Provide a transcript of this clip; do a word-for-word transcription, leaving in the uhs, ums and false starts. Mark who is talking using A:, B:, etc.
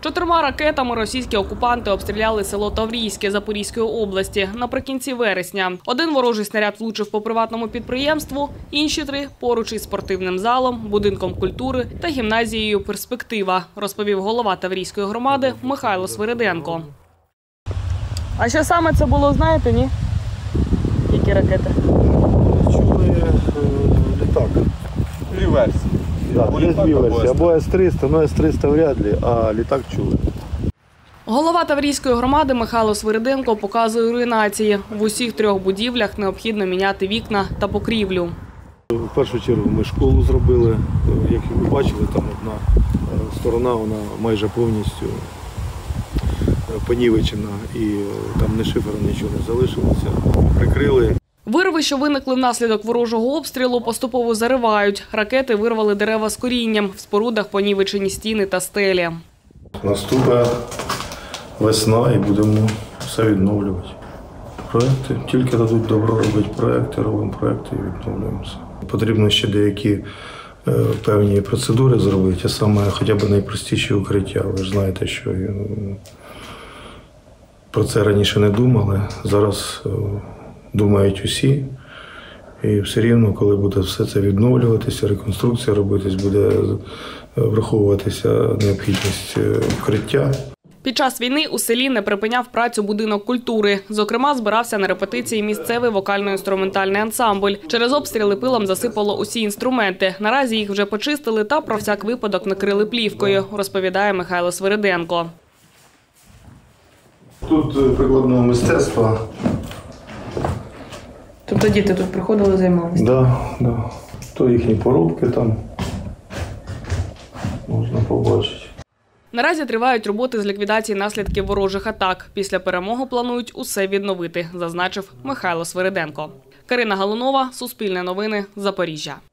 A: Чотирма ракетами російські окупанти обстріляли село Таврійське Запорізької області наприкінці вересня. Один ворожий снаряд влучив по приватному підприємству, інші три – поруч із спортивним залом, будинком культури та гімназією «Перспектива», розповів голова Таврійської громади Михайло Свириденко. А що саме це було, знаєте, ні? Які ракети?
B: Чули е, літак.
C: Дві версії.
B: Да, є дві версії. Або С триста, ну С триста вряд ли, а літак чули.
A: Голова Таврійської громади Михайло Свириденко показує руйнації. В усіх трьох будівлях необхідно міняти вікна та покрівлю.
B: В першу чергу ми школу зробили. Як ви бачили, там одна сторона вона майже повністю понівечена і там не шифером нічого не залишилося. Прикрили.
A: Вирви, що виникли внаслідок ворожого обстрілу, поступово заривають. Ракети вирвали дерева з корінням, в спорудах понівечені стіни та стелі.
B: Наступає весна і будемо все відновлювати. Проекти, тільки дадуть добро робити проекти, робимо проекти і відновлюємося. Потрібно ще деякі е, певні процедури зробити, а саме хоча б найпростіші укриття. Ви ж знаєте, що е, про це раніше не думали, зараз е, думають усі. І все рівно, коли буде все це відновлюватися, реконструкція робитись, буде враховуватися необхідність укриття.
A: Під час війни у селі не припиняв працю будинок культури. Зокрема, збирався на репетиції місцевий вокально-інструментальний ансамбль. Через обстріли пилом засипало усі інструменти. Наразі їх вже почистили та про всяк випадок накрили плівкою, розповідає Михайло Свириденко.
B: Тут прикладного мистецтва.
A: Тобто діти тут приходили, займалися?
B: Так, да, да. То їхні поробки там можна побачити.
A: Наразі тривають роботи з ліквідації наслідків ворожих атак. Після перемоги планують усе відновити, зазначив Михайло Свириденко. Карина Галунова, Суспільне новини, Запоріжжя.